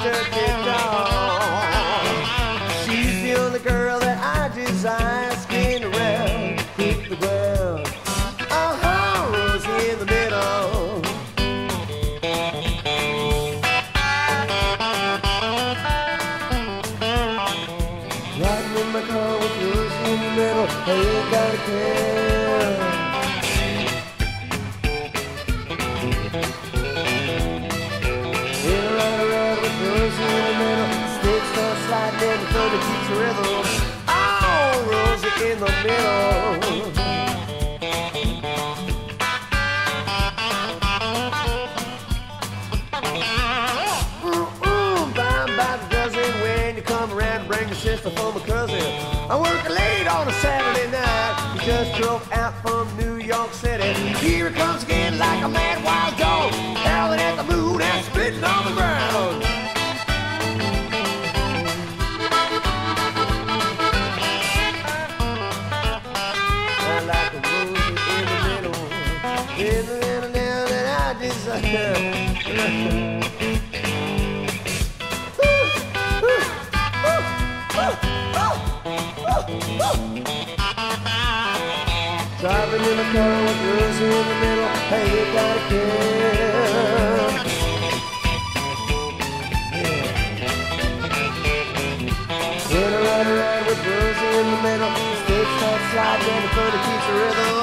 took it on. She's the only girl that I desire. Spin around, hit the ground. Rosie in the middle. Riding in my car with Rosie in the middle. I ain't got a care. Rosie in the middle, sticks start sliding in the throat that keeps the rhythm. Oh, Rosie in the middle. Buying by the dozen when you come around and bring your sister for my cousin. I work late on a Saturday night. He just drove out from New York City. Here he comes again like a mad wild dog, howling at the moon and spitting on the ground. In the middle now that I desire. Driving in a car with Rosie in the middle. Hey, you gotta care. In a ride with Rosie in the middle. Sticks start sliding and the phone keeps the rhythm.